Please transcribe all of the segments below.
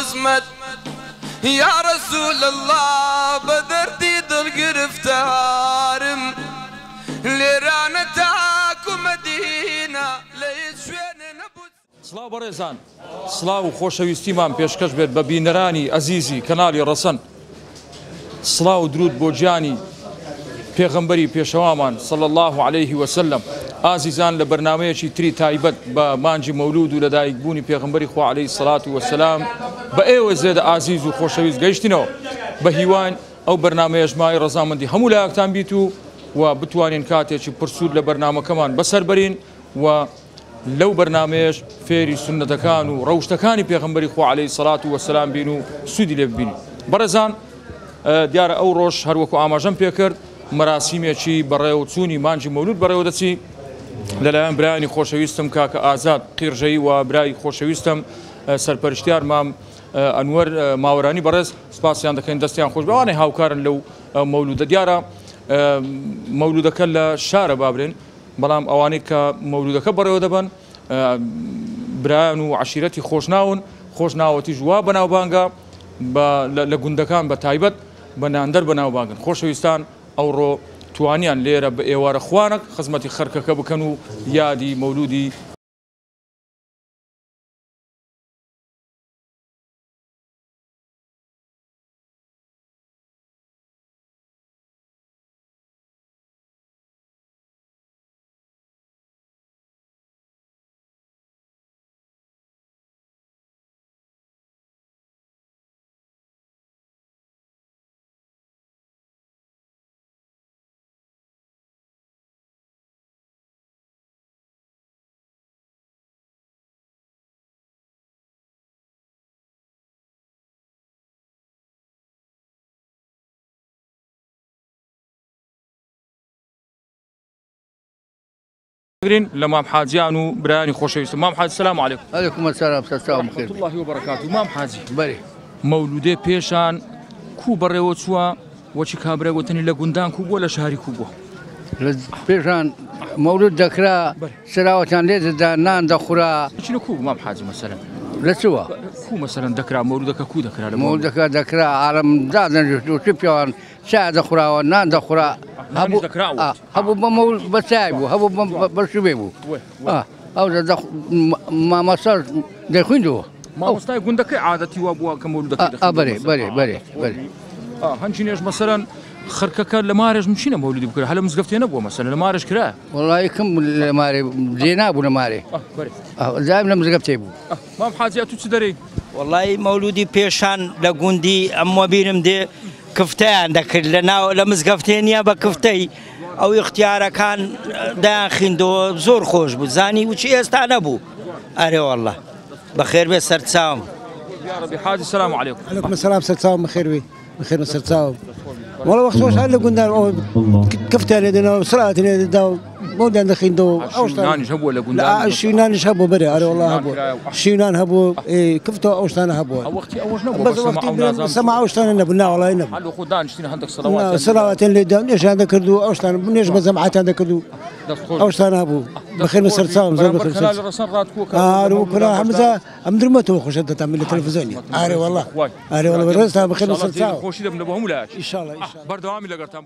قسمت يا رسول الله بدردي دل گرفتارم لێرانەتاک و مەدینە لە هیچ شوێنێ نەبوو. سڵاو بەڕێزان، سڵاو و خۆشەویستیمان پێشکەش بێت بە بینەرانی ئەزیزی کەناڵی ڕەسەن. سڵاو و درود بۆ گیانی پێغەمبەری پێشەوامان صلی الله عليه وسلم. ئازیزان لە بەرنامەیەکی تری تایبەت بە مانجی مەولود و لەدایکبوونی پێغەمبەری خوا عليه الصلاة والسلام بە ئێوە زێدە ئازیز و خۆشەویست گەیشتینەوە بە هیوان ئەو بەرنامەیە ژمای ڕەزامەندی هەموو لایەکتان بیت و بتوانین کاتێکی پرسوود لە بەرنامەکەمان بەسەر بەرین و لەو بەرنامەیەش فێری سنەتەکان و ڕەوشتەکانی پێغەمبەری خوا عليه الصلاة والسلام بین و سوودی لێ ببینین. بەڕێزان، دیارە ئەو ڕۆژ هەروەکو ئاماژەم پێکرد مەراسیمێکی بەڕێوەچوونی مانجی مەولود بەڕێوە دەچی لەلایەن برایانی خۆشەویستم کاکە ئازاد قیرژەیی و برای خۆشەویستم سەرپەرشتیار مام ئەنوەر ماوەرانی بەڕێز سپاسیان دەکەین دەستیان خۆش بەوانەی هاوکارن لەو مەولودە. دیارە مەولودەکە لە شارە بابرێن، بەڵام ئەوانەی کە مەولودەکە بەڕێوە دەبن برایان و عشیرەتی خۆشناون، خۆشناوەتی ژوا بەناوبانگە لە گوندەکان بە تایبەت بە ناندەر بەناوبانگن. خۆشەویستان ئەوڕۆ توانیان لێرە بە ئێوارە خوانک خزمەتی خەرکەکە بکەن و یادی مەولودی لە مام حاجیان و برایانی خۆشەویستم. مام حاجی سلام علیکم. علیکم السلام بخیر. الله وبرکاته. مام حاجی بەێ مەولودێ پێشان کوو بەڕێوە چووە وەچی کابرا گوتنی لە گوندان کوو بووە لە شاری کوو بووە؟ پێشان مەولود دەکرا سراوەتان لێ دەدا نان دەخورا. چینە کوو مام حاجی مەسەلەن لە چووە کوو مەسەلەن دەکرا مەولودەکە کوو دەکرا لە مەولودەکە دەکرا ئارەمدادەنجێت و پیاوان چا دەخوراوە نان دەخورا هەبوو بە مەول بە چای بوو هەبوو بە شوێ بوو ئەو مامەسەر دەخوێندەوە. مامۆستای گوندەکەی عادەتی وا بووە کە مەولودەکە بەێ هەنچینێش مەسەلەن خەرکەکە لە مارێژ چینە مەولودی بکرد هەلە مزگەفتێ نەبووە مەسەلەن لە مارێژ کرا وڵی کەم لە مارێ جێ نابوو لە مارێ زایم لە مزگەفتێ بوو. مام حاجی تو چ دەرەی؟ وڵی مەولودی پێشان لە گوندی ئەمە بیرم دێ کفتەیان دەکرد لە مزگەفتێ نییە بە کفتەی ئەو اختیارەکان داخیندەوە زۆر خۆش بوو زانی وچی ئێستا نەبوو. ئەرێ وەڵڵە بەخێر بێ سەرچاوم. حاجی سلام علیکم. علیکم السلام سەرچاوم بەخێر وی بەخێر سەرچاوم. وەڵە وەختۆش هەر لە گوندان کفتیان لێدەنەوە سرعاتی لێدەدا و بۆدان دەخیندەوە ئەوشتانیش هەبووە لە گوندان شیونانیش هەبوو بەرێ ئەرێ وەڵڵا هەبوو شیونان هەبوو کفتەوە ئەوشتانە هەبووە سەما ئەوشتانە نەبوو ناوەڵای نەبوو سەراواتیان لێدا نێژیان دەکرد و ئەوشتان نێژ بە جەماعەتیان دەکرد و ئەوشتانە هەبوو. بەخێر سەرچاوم زۆر بەخێر هەمزە ئەم درمەتەوە خۆشە دەتام لە تەلەڤیزیۆنی ئارێ وەڵڵا ئارێ وەڵڵا بەڕێزتان بەخێر سەرچاوم خۆشی دەبنە بە هەموو لایەک ئینشاءالله بەردەوامی لەگەڵتان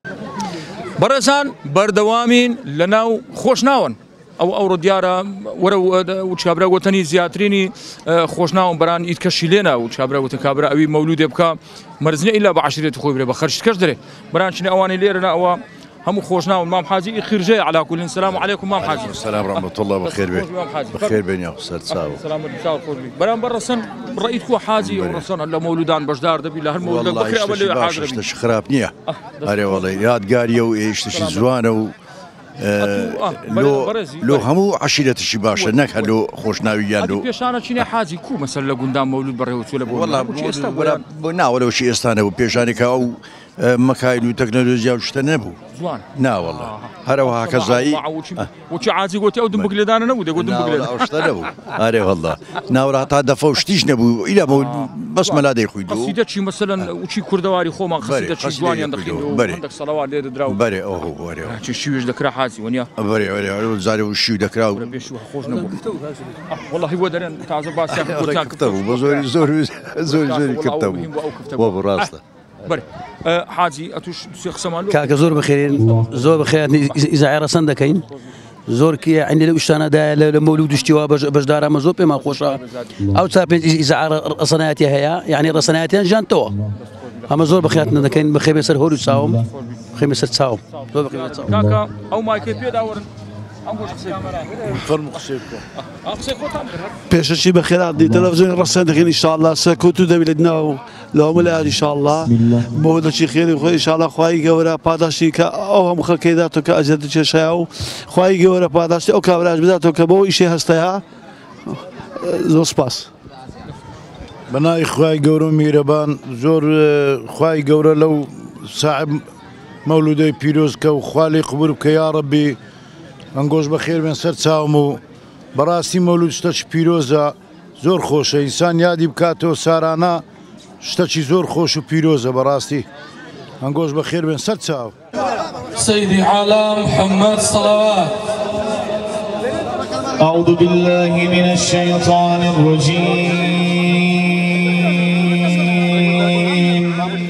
بەڕێزان بەردەوامین لەناو خۆشناون ئەوڕۆ دیارە وەرە و چابرا گوتنی زیاترینی خۆشناون بەران ئیدکەشی لێنا و چابرا گوتە کابرا ئەوی مەولودێ بکە مەرزنە ئیلا بە عەشیرەتی خۆی برێ بە خەرشکەش دەرێ بەرانچینە ئەوانەی لێرەنا ئەوە همو خوشنا مام حاجي خرجي على كل. السلام عليكم مام حاجي. السلام ورحمة الله بخير بك. بخير بين يا أستاذ ساو. السلام عليكم. برام برسن رأيتكوا حاجي ورسن هلا مولودان بجدار دبي له المولود بكري أول حاجة. والله إيش خرابنيه. أري والله يادقارية وإيش تشي زوانة و لو همو عشيرة الشباش هناك هلو خوشناويان لو. بيشانا شيني حاجي كو مثلا قدام مولود بريوت ولا والله بنا ولا شيء استانه وبيشانك أو مەکاین و تەکنەلۆژیا و شتە نەبوو ناوەڵە هەروەها کەزایی وچی عاجی گوتی ئەو دم بگلێدانە نەبوو دەگوت دم بگلێ شتە نەبوو ئارێ وەڵڵا ناوەڕا تا دەفە و شتیش نەبوو ئیلەمە بەس مەلا دەیخویند قەسیدە چی مەسەلەن وچی کوردەواری خۆمان قەسیدە چی جوانیان دەخوێن هەندێک سەڵاوات لێ دراو بەرێ ئەوە وەرێ چی شیوێش دەکرا حاجی وەنیا بەرێ وەرێ زارێ و شیو دەکرا و خۆش نەبوو وەڵڵاهی بۆ دەرێن تازە باسییان کوردستان کفتە بوو بە زۆری زۆری کفتە بوو بۆ ڕاستە بەرێ حاجی ئەتوش دوسێ قسەمان کاکە زۆر بخێرین زۆر بخێرن ئیزاعی ڕەسەن دەکەین زۆر کێ عندی لە شتانەدایە لە مەولود شتیوا بەشدارامە زۆر پێمان خۆشە ئەو چا پێنج ئیزاع ڕەسەنایەتی هەیە یعنی ڕەسەنایەتیان ژیانتەوە ئەمە زۆر بەخێرتنە دەکەین بەخێبێ سەر هۆر و چاوم بخێمە سەر چاوم زۆر بەخێبێ چاوم کاکە ئەو مایکەی پێداوەرن پێشەچی بە خێراتی تەلەڤیزیۆنی ڕەسەن دەکەین ئینشاءالله سەکوت و دەبێت ناو لەوە مەلایەت ئینشاءالله بۆ دەچی خێری خۆی ئینشاءالله خوای گەورە پاداشتی کە ئەو هەموو خەڵکەی داتەوە کە ئەجەر دەچێشایە و خوای گەورە پاداشتی ئەو کابراش بداتەوە کە بەوە ئیشەی هەستەیە زۆر سپاس. بەناوی خوای گەورە و میرەبان زۆر خوای گەورە لەو ساعب مەولودەی پیرۆز کە و خوا لێی قبول بکە یا ڕەبی ئەنگۆش بەخێر بێن سەر چاوم و بەڕاستی مەولود شتەی پیرۆزە زۆر خۆشە ئینسان یادی بکاتەوە سارانە شتێکی زۆر خۆش و پیرۆزە بەڕاستی ئەنگۆش بەخێر بێن سەر چاو سيدي على محمد صلوات. أعوذ بالله من الشيطان الرجيم.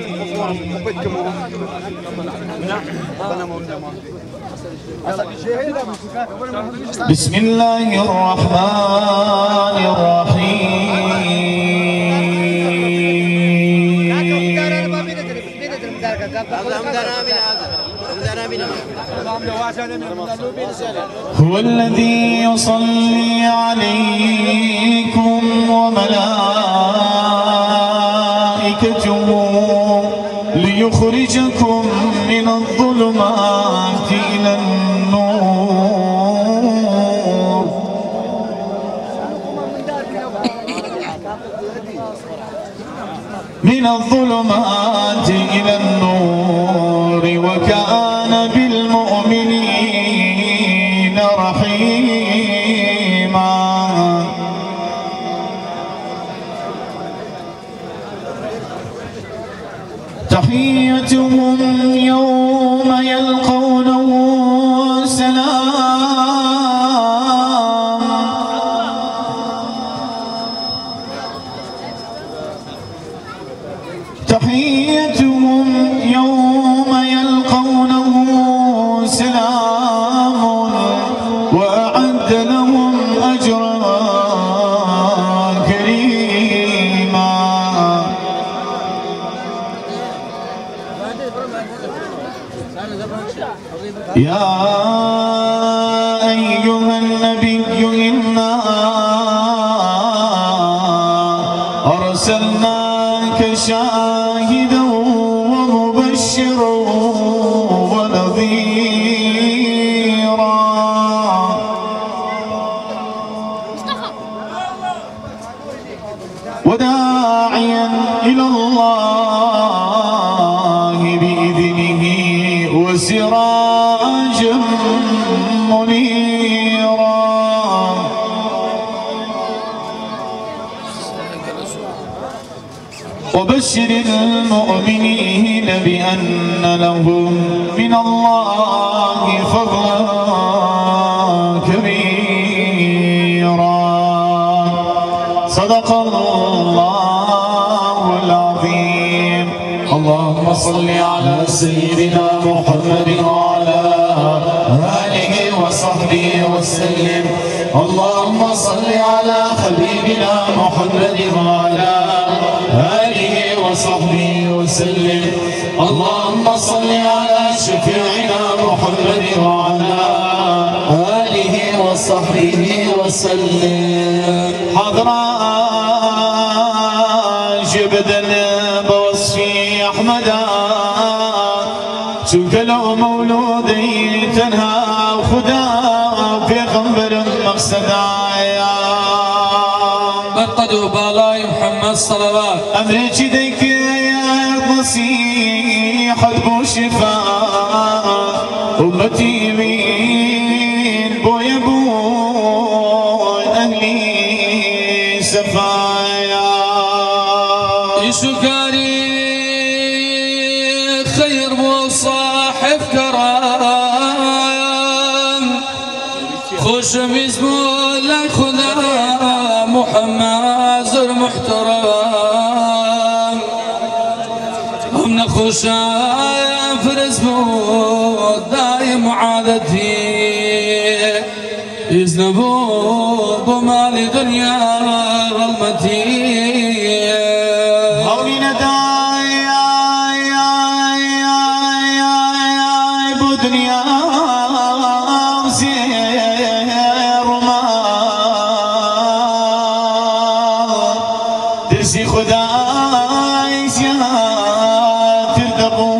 بسم الله الرحمن الرحيم. هو الذي يصلي عليكم وملائكته ليخرجكم من الظلمات إلى النور. من الظلمات إلى النور وكان بالمؤمنين رحيما. تحيتهم يوم يلقونه سلام. تحيتهم يوم يلقونه سلام وأعد لهم أجرا كريما. يا أيها النبي إنا أرسلناك شاهدا ومبشرا ونذيرا وداعيا إلى الله بإذنه وسراجا منيرا. وبشر المؤمنين بأن لهم من الله فضلا كبيرا. صدق الله العظيم. اللهم صل على سيدنا محمد وعلى آله وصحبه وسلم. اللهم صل على حبيبنا محمد وعلى آله وصحبه وسلم. اللهم صل على شفيعنا محمد وعلى آله وصحبه وسلم. حضرات جبدنا بوصفي أحمدا تكلوا مولودي تنهى خدا في غنبر مقصدا قدوا بالاي محمد صلوات. أمريكي ديك يا نصيح حد شفاء أمتي من بوي بوي أهلي سفايا يشكاري خير بو صاحب كرام خوش باسمه لك خدا محمد زر محترم هم نخوشا فرزمو دايم عادتي يزنبو بمال دنيا غلمتي هولي نداي بو دنيا زير وما درسي خداي زياد تردبو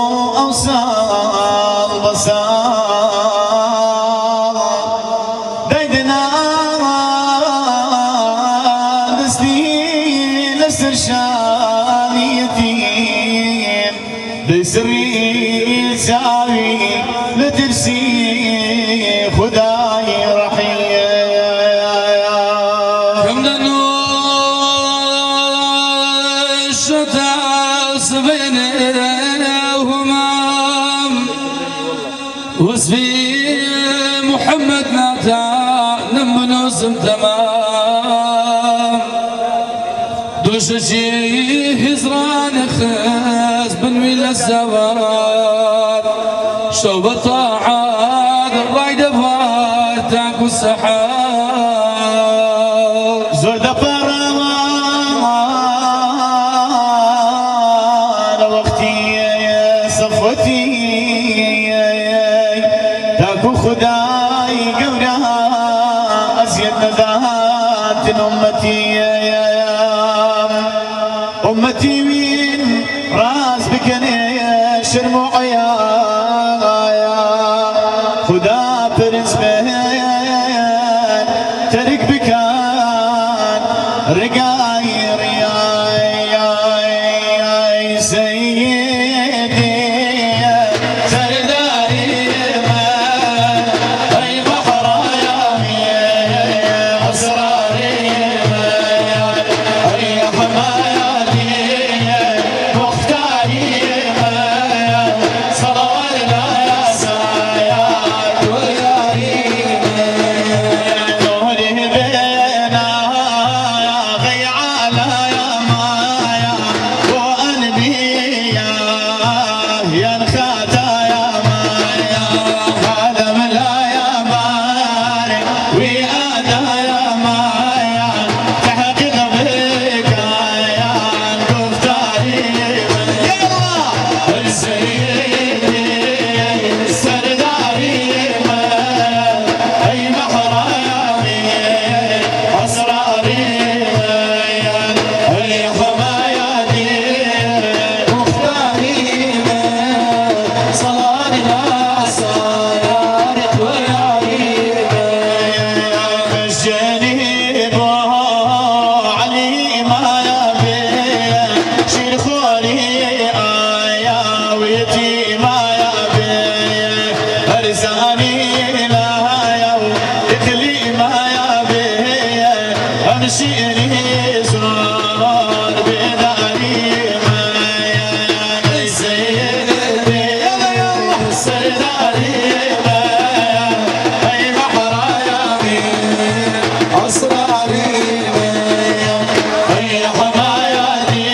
أوصال بصال دايدنا دسلي لسرشان يتيم دسري ساوي لترسي خداي رحيم كم دنوش تعص بينهما واسمي محمد ناتا نمنوسم تمام دوش شي هزران خاز بنوي للزوار شوب الطاعات الرايد فارتاك والسحاب زور دفرمان وقتي صفوتي تاكو خداي قورها أزيد ذات أمتي من راس بكني شرموعيا خدا برنس بهن ترك بكان رقاي رياي سيدي سرداري أي بحر يامي أسراري أي حماياتي مختاري صلواتنا يا سايات وياري نوري بينا غي على يا مايا وقلبي يا نخاتا يا مايا هذا ملا يا بارك ويادا يا مايا تحقق بك يا كفتاري يلا السيدي سرداري أي بحر يامي أسراري أي حماياتي مختاري صلاتنا صارت وياري الجنيب علي ما يبي شيل خولي آيا ويتي ما يبي أرزاني لا يو إكلي ما يبي أمشيني زور بداري ما يا سيدي سرداري أي بحر يامي أسراري أي حماياتي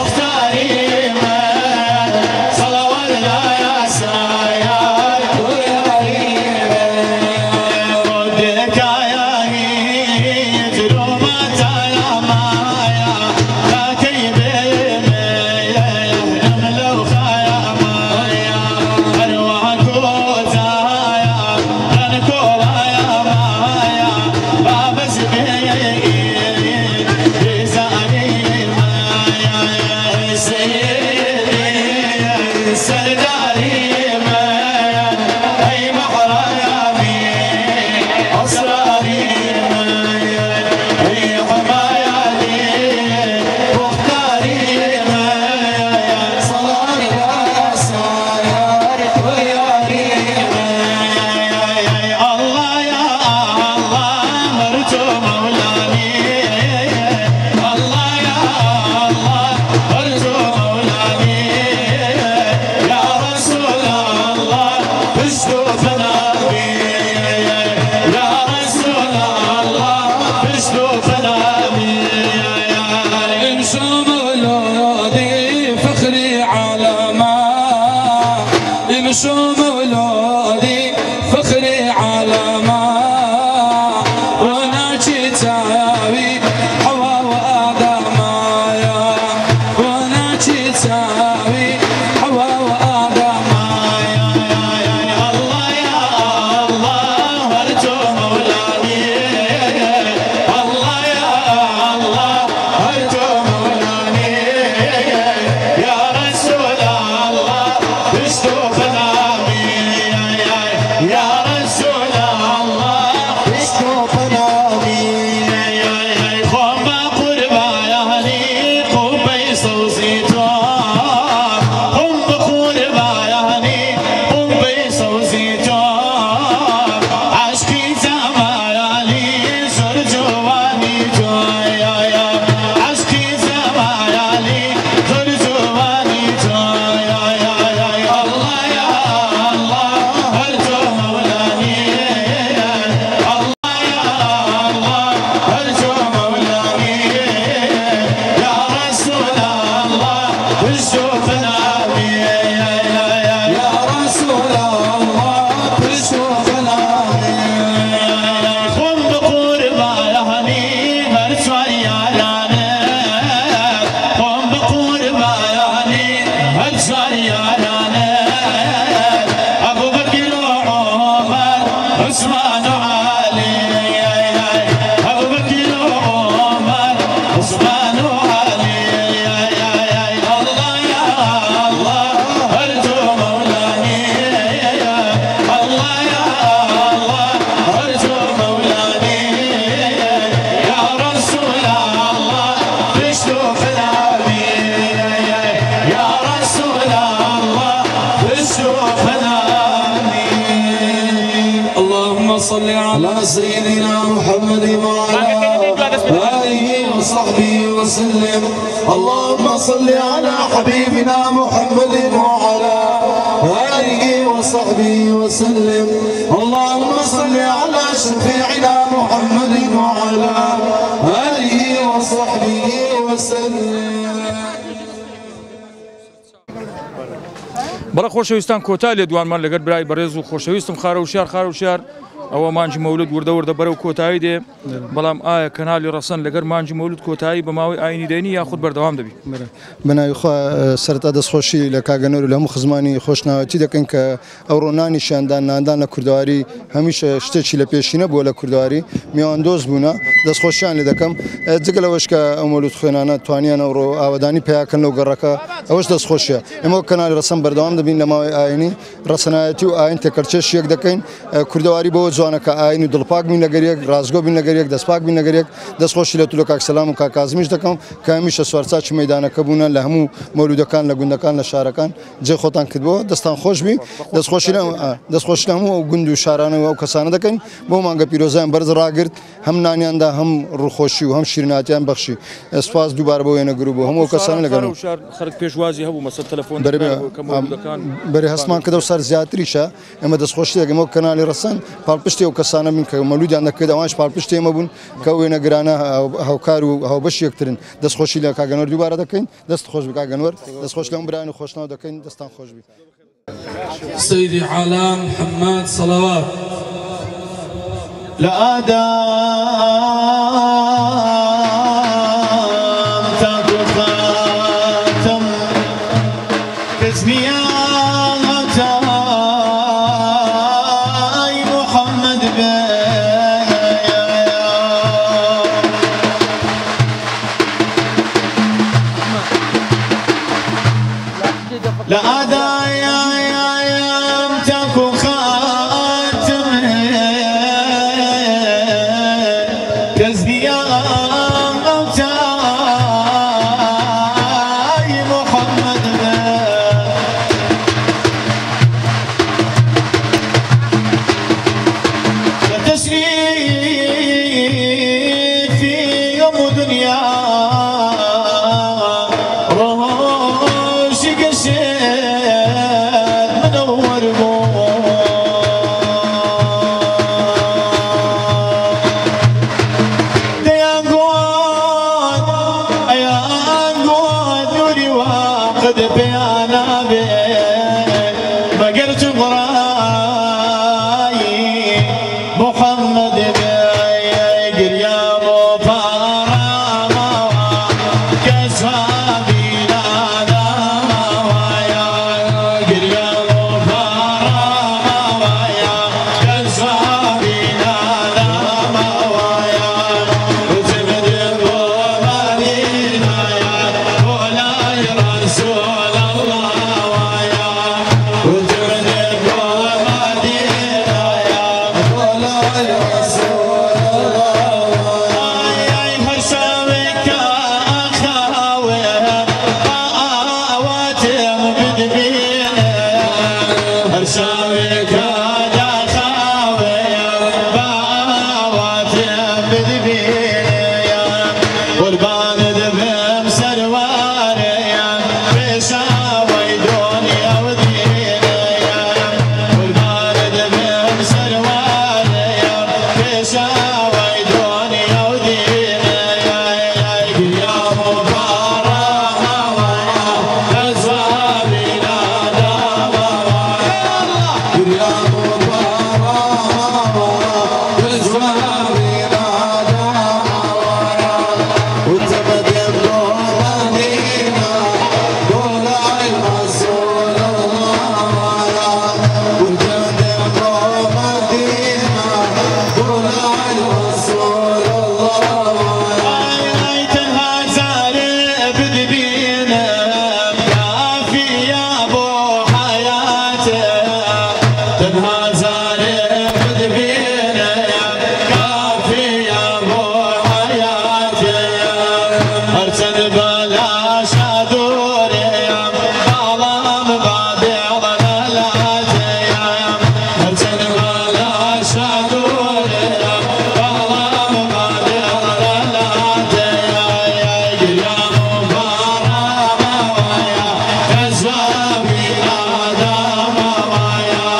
مختاري صلواتنا يا سايات شو مولودي فخري على ما وانا كتابي حوا وآدم يا وانا كتابي حوا وآدم يا الله يا الله ارجو مولاني الله يا الله ارجو مولاني يا رسول الله اشتوف نامي يا رسول الله اشتوف نامي قوم قربا يهني قوبي صوزيتو قوم قربا يهني قوبي صوزيتو عشقي زماياني زرجواني جويا عشقي زماياني زرجواني جويا الله يا الله ارجو مولاني الله يا الله ارجو مولاني يا رسول الله اشوف نامي يا رسول الله اشوف نامي قم بقربا يهني ارجع يا لانا قم بقربا يهني ارجع يا لانا ابو بكر وعمر عثمان وعلي ابو بكر وعمر عثمان وعلي الله يا الله ارجو مولاني الله يا الله ارجو مولاني يا رسول الله اشوف نامي يا رسول الله اشوف نامي اللهم صل على سيدنا محمد وعلى آله وصحبه وسلم اللهم صل على حبيبنا محمد وعلى آله وصحبه وسلم اللهم صل على شفيعنا محمد وعلى آله وصحبه وسلم بەڵە خۆشەویستان کۆتا لێ دوانمان لەگەر برای بەڕێز و خۆشەویستم خارە و شار ئەوە مانجی مەولود وردە بەرەو کۆتایی دێ بەڵام ئایا کەنالی ڕەسەن لەگەر مانجی مەولود کۆتایی بە ماوەی ئاینی دێنی یاخود بەردەوام دەبی بەناویخوا سەرەتا دەستخۆشی لە کاگەنۆر لە هەموو خزمانی خۆشناوەتی دەکەن کە ئەو ڕۆنانی شاندان ناندان لە کوردەواری هەمیشە شتێکی لە پێشینە بووە لە کوردەواری میوان دۆست بوونە دەستخۆشیان لێ دەکەم جگە لەوەش کە ئەو مەولود خوێنانە توانیان ئەوڕۆ ئاوادانی پیاکەن لەو گەڕەکە ئەوەش دەستخۆشیە ئێمە کەنالی ڕەسەن بەردەوام دەبین لە ماوەی ئاینی ڕەسەنایەتی و ئاین تێکەرچێش یەک دەکەین کوردەواری بەوە جوانەکە ئاین و دڵپاک بین لەگەریەک ڕازگۆ بین لەگەریەک دەستپاک بین لەگەریەک دەستخۆشی لە تولە کاکسەلام و کاکازمیش دەکەم کە هەمیشە سوارچاکی مەیدانەکە بوونە لە هەموو مەولودەکان لە گوندەکان لە شارەکان جێ خۆتان کردبەوە دەستان خۆشبی دەستخۆشی هەموو ئەو گوند و شارانە و ئەو کەسانە دەکەین بۆ مانگە پیرۆزیان بەرز ڕاگرت هەم نانیاندا هەم ڕوخۆشی و هەم شیریناتیان بەخشی سپاس دووبارە بۆ وێنە گرو بوو هەموو کەسانە لەگەڵ خەرک پێشوازی هەبوو مەسەل تەلەفۆن بەرێ هەستمان کە دەو سەر زیاتریشە ئێمە دەستخۆشی دەگەمەوە کەنالی ڕەسەن پاڵپشتی ئەو کەسانە بین کە مەولودیان دەکرێت ئەوانش پاڵپشتی ئێمە بوون کە وێنە گرانە هاوکار و هاوبەش یەکترن دەستخۆشی لە کاگەنۆر دووبارە دەکەین دەست خۆش بە کاگەنۆر دەستخۆش لەم برایان و خۆشناو دەکەین دەستان خۆش بی سيدي عالم محمد صلوات لآدم تاكو خاتم كزنياتاي محمد لآدم تاكو خاتم قرت براي محمد بيقر يا مبارا كسابي لا ويا قر يا مبارا كسابي لا ويا وتمد بمدينة يا مولاي رسول الله ويا وتمد بمدينة يا مولاي رسول الله يا حسابك أخاوي واتم بدبينه حسابك أخاوي واتم بدبينه والباند بمسرواري بساوي دنيا ودينه والباند بمسرواري بساوي دنيا ودينه يا مبارك أزهاري لا دام يا مبارك أزهاري لا دام وتبدل مدينة مولاي رسول الله وتبدل مدينة مولاي رسول الله تنهزر بدبينه كافي يا ابو حياته تنهزر بدبينه كافي يا ابو حياته ارسل بلاش ادوري ظلام بعد ضلالاته ارسل بلاش ادوري ظلام بعد ضلالاته يا مبارك ويا كسابي لا دام ويا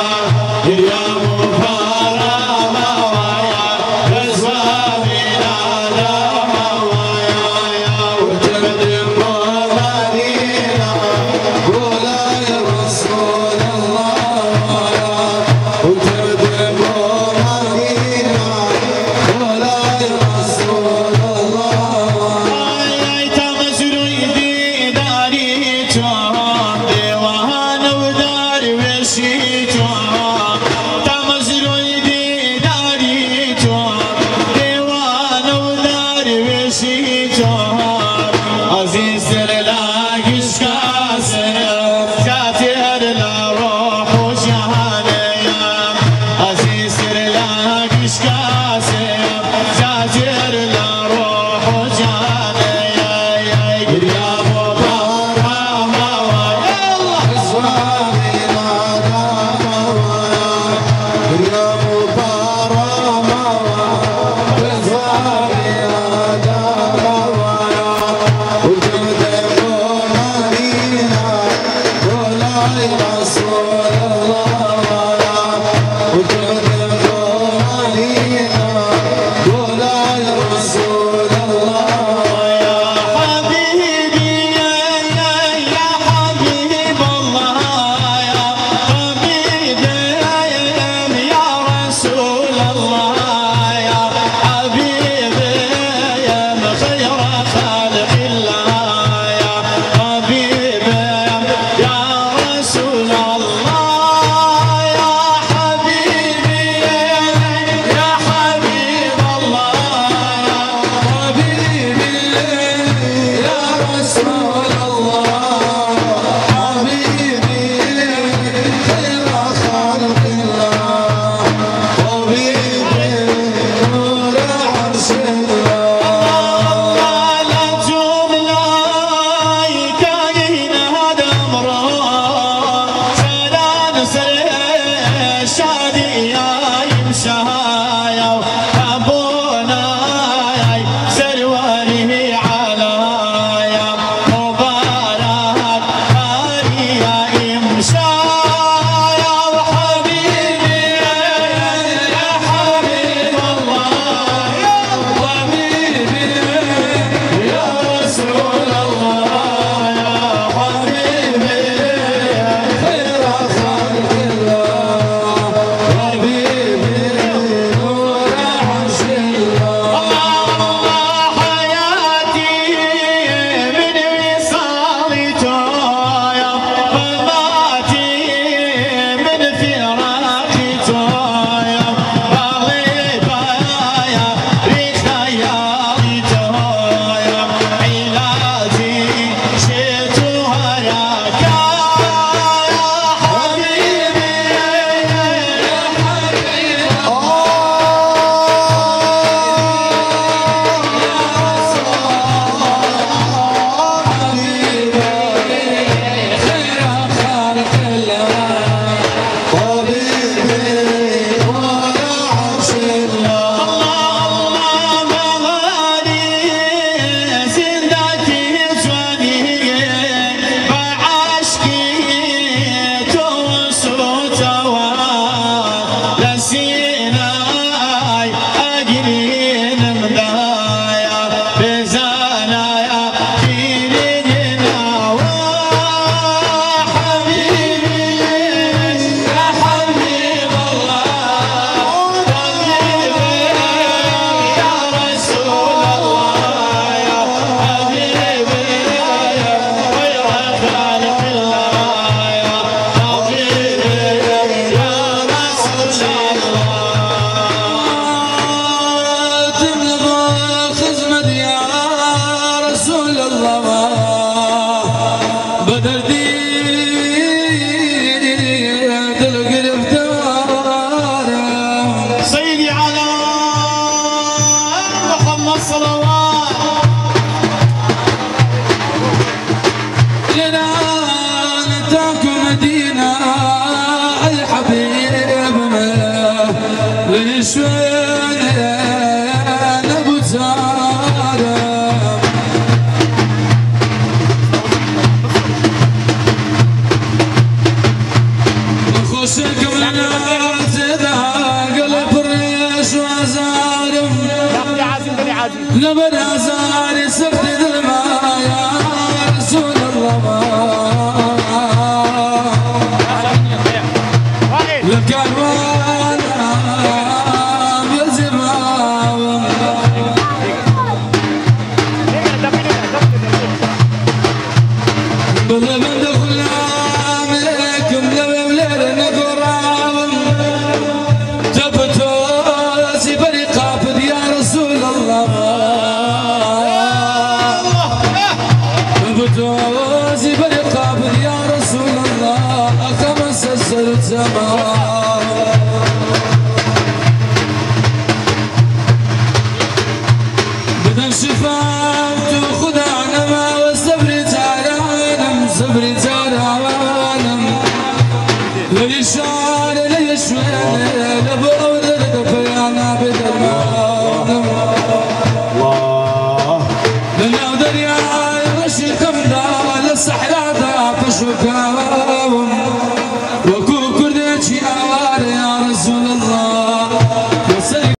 مبارك ويا كسابي لا دام ويا وتبدل مدينة مولاي رسول الله وتبدل مدينة مولاي رسول الله تمسر يدي داريتهم ديوان ودار وشيتهم تمسر يدي داريتهم ديوان ودار وشيتهم عزيز لاقش كاسر كاتر لا روح وجهاني ليشوين ابو تارم خوشكم لنا زدا قلب الريش وزارم لبن ازاري سفد الماء يا رسول الله لك وانا بزمام باللبن دخل عليكم لو ملير نقرام جبتوا سيبري قابض يا رسول الله جبتوا سيبري قابض يا رسول الله خمس السر زمان بدن شفاعت خدعنا ما والصبر تعالم صبري تعالم ليشان ليشوين لبعود الدفيانا بدمانم لنا دريا رشي خمدا للصحراء فشكاهم وكو كردتي اوار يا رسول الله وسلك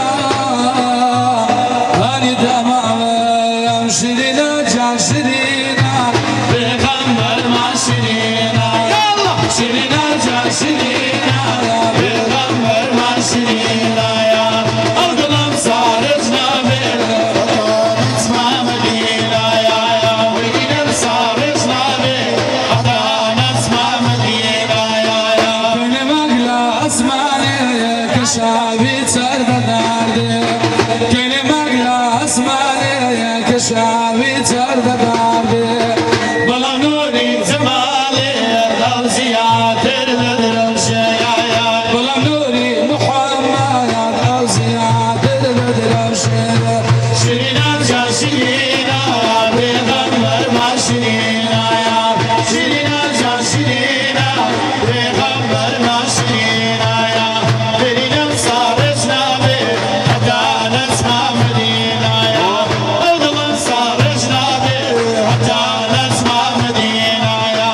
هاني دمع شرينا جان شرينا بغمر ما شرينا شرينا جان شرينا بغمر ما شرينا يا أوضلم صارتنا بالغرام اسمع مدينة يا وينم صارتنا بالغرام اسمع مدينة يا بين مقلا اسمعني كشعبي ترد ناردي كين مقلا اسمعني كشعبي ترد ناردي بلا نوري زمالي الأوزيات الدرمشة بلا نوري محمد الأوزيات الدرمشة شرينا جا شرينا بغمر ما شرينا يا شرينا جا شرينا بغمر ما شرينا يا برينا صارتنا به حتى نسمع مدينة يا أوضل صارتنا به حتى نسمع مدينة يا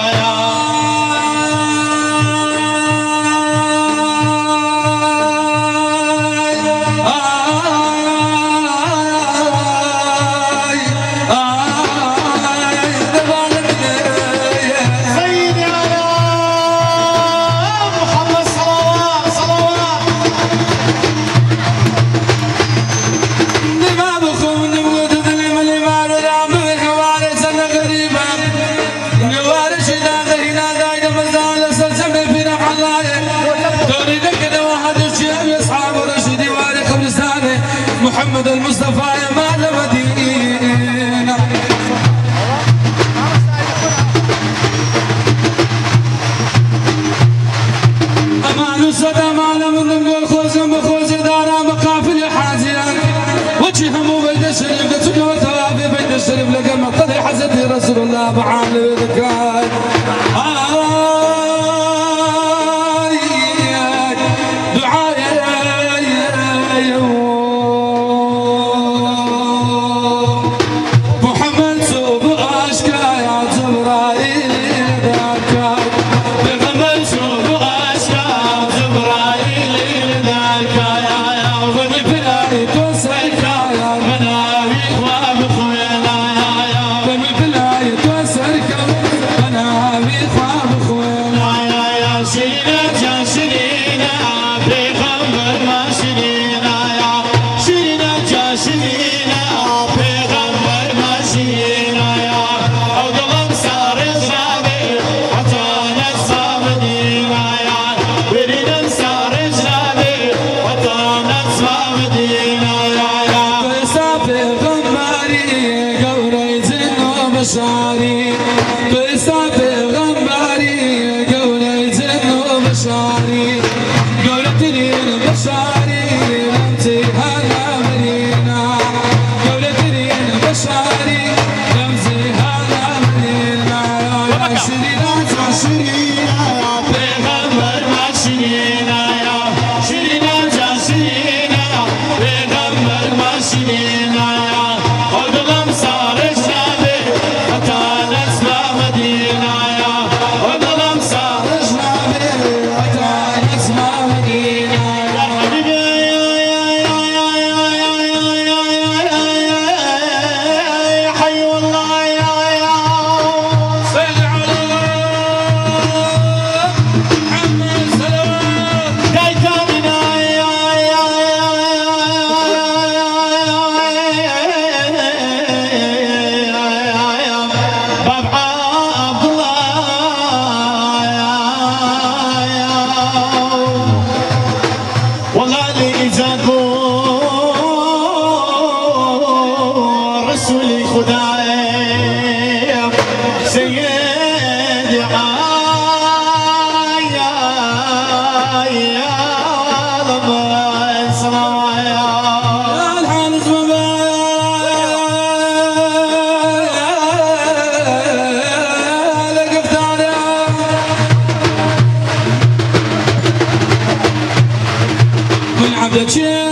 سيدي على محمد صلوات صلوات دماغكم نبغى تدلم الإمام رام الحواري سنة غريبة نوار شدا غينا دايد مزال سلسل في رحلاي دوري دكنا واحد الشيب أصحاب رشدي واري خبرستاني محمد المصطفى يا مال مدينة أمان الصدى مال من نقول خوزم بخوز دارا مقافل حازيا وجههم وبيد الشريف قتلوا وثوابي بيد الشريف لقى مقتضي حزتي رسول الله بعامل وذكاي دعاء محمد صوب أشكا يا جبرائيل ذاكاي بغمل صوب أشكا جبرائيل ذاكاي يا غني بلاي توسعك يا مناوي خواب خوينا يا غني بلاي توسعك مناوي خواب خوينا يا شيرينا جا شيرينا بغمر ما شيرينا يا شيرينا جا شيرينا بغمر ما شيرينا يا أوضلم صار جنابي حتى نسمع مدينة يا برينا صار جنابي حتى نسمع مدينة يا بسافر غماري قوري زنو بشاري بسافر غماري قوري زنو بشاري قولتني البشاري لمتي هلا مرينا قولتني البشاري لمتي هلا مرينا يا شرينا شرينا يا بغمر ما شرينا يا شرينا جا شرينا دەچێت